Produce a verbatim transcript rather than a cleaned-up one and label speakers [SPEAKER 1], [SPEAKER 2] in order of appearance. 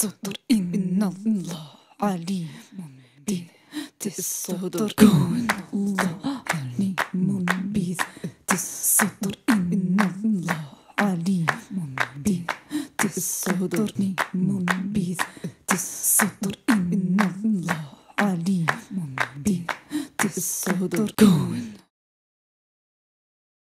[SPEAKER 1] الصدر إن الله عليم بذات الصدر إن الله عليم بذات الصدر إن الله عليم بذات الصدر بذات الصدر إن الله عليم بذات الصدر